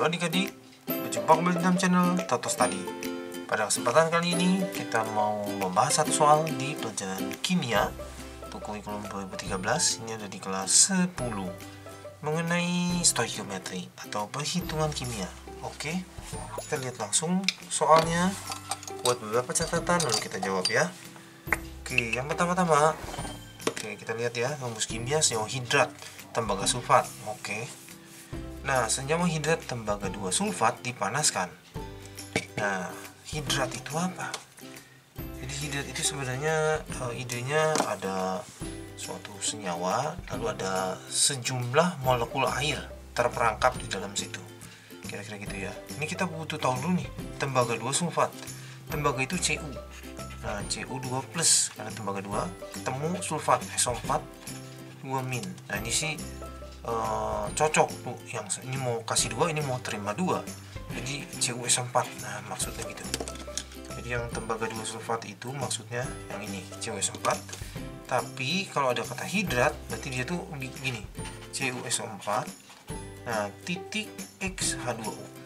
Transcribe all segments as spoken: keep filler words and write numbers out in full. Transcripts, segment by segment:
Halo adik-adik, berjumpa kembali dalam channel Toto Study. Pada kesempatan kali ini kita mau membahas satu soal di pelajaran kimia untuk kurikulum dua ribu tiga belas. Ini ada di kelas sepuluh mengenai stoikiometri atau perhitungan kimia. Oke, kita lihat langsung soalnya. Buat beberapa catatan lalu kita jawab ya. Oke, yang pertama-tama, oke kita lihat ya, rumus kimia senyawa hidrat tembaga sulfat. Oke. Nah, senyawa hidrat tembaga dua sulfat dipanaskan. Nah, hidrat itu apa? Jadi hidrat itu sebenarnya uh, idenya ada suatu senyawa, lalu ada sejumlah molekul air terperangkap di dalam situ. Kira-kira gitu ya. Ini kita butuh tahu dulu nih, tembaga dua sulfat. Tembaga itu C U. Nah, C U dua plus karena tembaga dua, ketemu sulfat S O empat dua min. Nah, ini sih Uh, cocok tuh, yang ini mau kasih dua, ini mau terima dua, jadi C U S empat. Nah, maksudnya gitu. Jadi yang tembaga dua sulfat itu maksudnya yang ini C U S empat. Tapi kalau ada kata hidrat berarti dia tuh gini, C U S empat, nah titik X H dua O.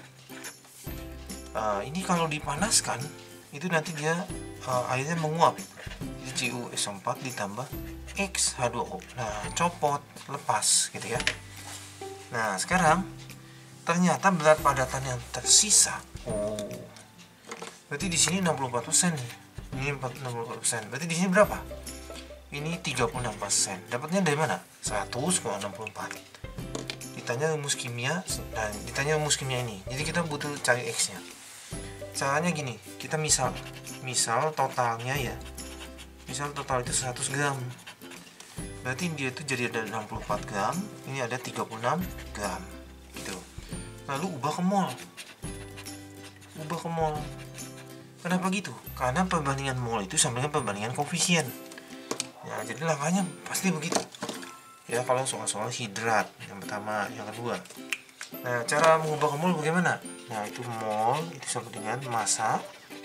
Uh, ini kalau dipanaskan itu nanti dia uh, airnya menguap. Jadi C U S empat ditambah X H dua O. Nah, copot, lepas gitu ya. Nah, sekarang ternyata berat padatan yang tersisa. Oh. Berarti di sini enam puluh empat persen nih. Ini enam puluh empat persen. Berarti di sini berapa? Ini tiga puluh enam persen. Dapatnya dari mana? seratus koma enam puluh empat. Ditanya rumus kimia, nah ditanya rumus kimia ini. Jadi kita butuh cari X-nya. Caranya gini, kita misal misal totalnya ya. Misal total itu seratus gram. Berarti dia itu jadi ada enam puluh empat gram, ini ada tiga puluh enam gram gitu. Lalu ubah ke mol. Ubah ke mol. Kenapa gitu? Karena perbandingan mol itu sama dengan perbandingan koefisien. Ya, jadi langkahnya pasti begitu. Ya, kalau soal-soal hidrat yang pertama, yang kedua. Nah, cara mengubah ke mol bagaimana? Nah, itu mol itu sama dengan massa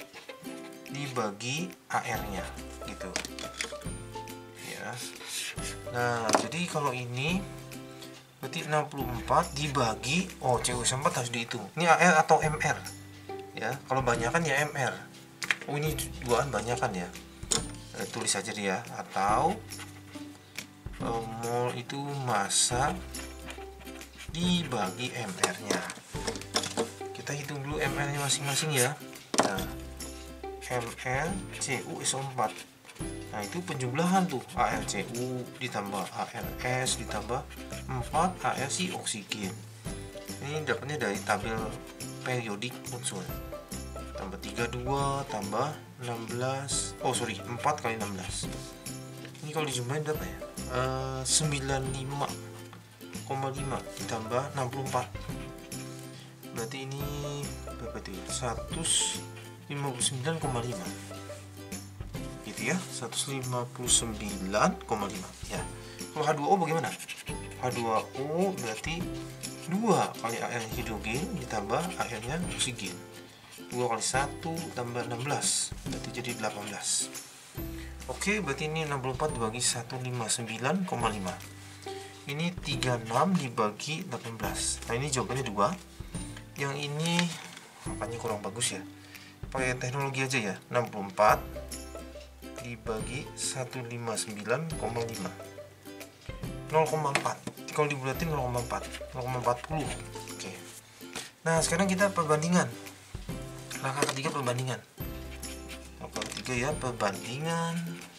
dibagi A R-nya gitu. Ya. Nah, jadi kalau ini berarti enam puluh empat dibagi, oh C U S empat harus dihitung. Ini A R atau M R? Ya, kalau banyakan ya M R. Oh, ini duaan banyakan ya. Eh, tulis saja dia, atau eh, mol itu massa dibagi M R-nya. Kita hitung dulu M R-nya masing-masing ya. Nah, M R C U S O empat. Nah, itu penjumlahan tuh, A R C U ditambah A R S ditambah empat A R si oksigen. Ini dapatnya dari tabel periodik unsur. Tambah tiga puluh dua tambah enam belas. Oh, sorry, empat kali enam belas. Ini kalau dijumlahin berapa ya? Uh, sembilan puluh lima koma lima ditambah enam puluh empat. Berarti ini berapa itu ya? seratus lima puluh sembilan koma lima. Gitu ya, seratus lima puluh sembilan koma lima ya. Kalau H dua O bagaimana? H dua O berarti dua kali A R hidrogen ditambah A R-nya oksigen. dua kali satu tambah enam belas, berarti jadi delapan belas. Oke, berarti ini enam puluh empat dibagi seratus lima puluh sembilan koma lima. Ini tiga puluh enam dibagi delapan belas. Nah, ini jawabannya dua. Yang ini makanya kurang bagus ya. Pakai teknologi aja ya. enam puluh empat dibagi seratus lima puluh sembilan koma lima, nol koma empat. Kalau dibulatin nol koma empat, nol koma empat nol. Oke. Nah, sekarang kita perbandingan. Langkah ketiga perbandingan. Langkah ketiga ya, perbandingan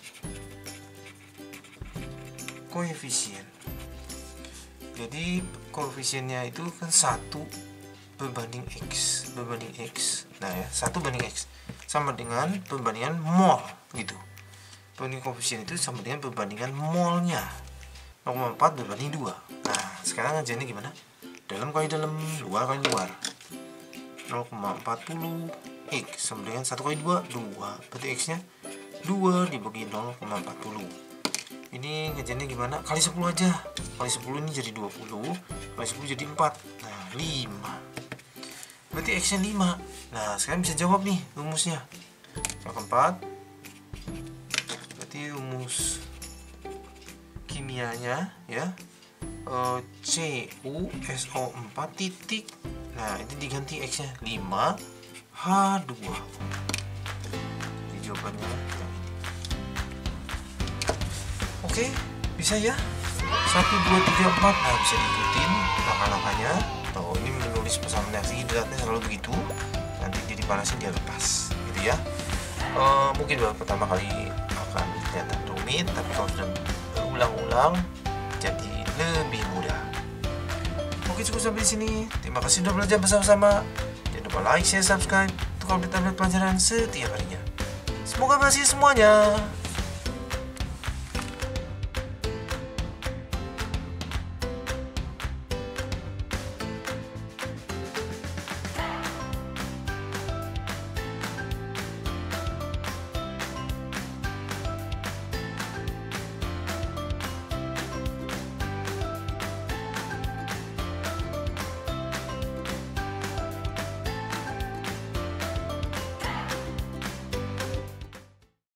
koefisien. Jadi koefisiennya itu kan satu berbanding X, berbanding X. Nah ya, satu banding X sama dengan perbandingan mol gitu. Perbandingan koefisien itu sama dengan perbandingan molnya. nol koma empat berbanding dua. Nah, sekarang ngajarnya gimana? Dalam kali dalam, luar kali luar. nol koma empat nol X sama dengan satu kali dua, dua. Berarti X-nya dua dibagi nol koma empat nol. Ini ngajarnya gimana? Kali sepuluh aja. Kali sepuluh ini jadi dua puluh, kali sepuluh jadi empat. Nah, lima. Berarti X-nya lima. Nah, sekarang bisa jawab nih rumusnya. Yang keempat, berarti rumus kimianya ya, C U S O empat titik Nah, ini diganti X-nya lima H dua. Jadi jawabannya yang ini. Oke, bisa ya. Satu, dua, tiga, empat. Nah, bisa diikutin langkah-langkahnya. Tuh, ini menulis pesan reaksi hidratnya selalu begitu. Nanti dia dipanasin, dia lepas, gitu ya. Uh, mungkin baru pertama kali akan kelihatan rumit, tapi kalau sudah berulang-ulang jadi lebih mudah. Oke, cukup sampai di sini. Terima kasih sudah belajar bersama-sama. Jangan lupa like, share, subscribe untuk update-update pelajaran setiap harinya. Semoga berhasil semuanya.